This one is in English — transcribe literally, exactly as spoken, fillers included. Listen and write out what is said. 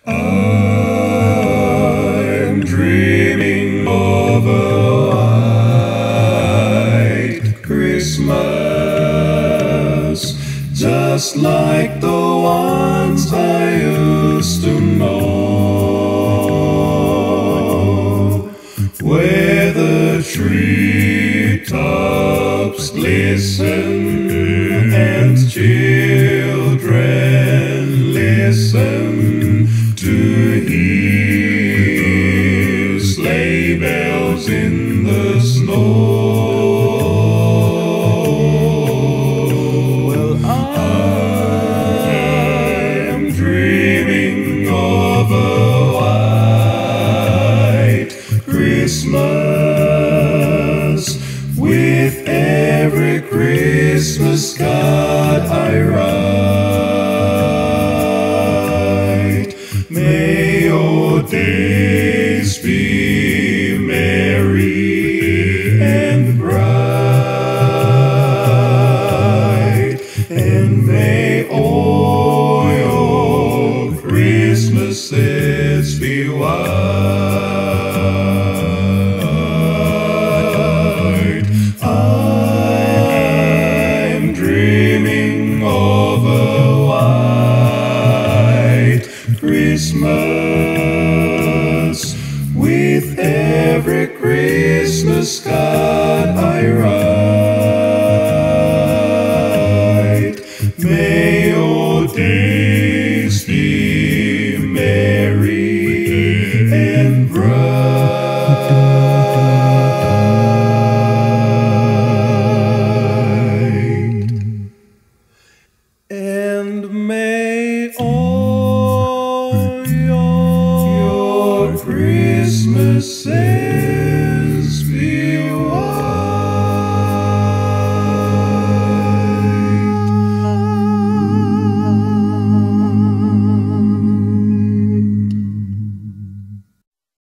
I'm dreaming of a white Christmas, just like the ones I used to know, where the treetops glisten and children listen to hear sleigh bells in the snow. Well, I am dreaming of a white Christmas, with every Christmas card I write. May your days be merry and bright, and may all your Christmases be white. I'm dreaming of a white Christmas, with every Christmas card I write. May your days be merry and bright, and may all your Christmases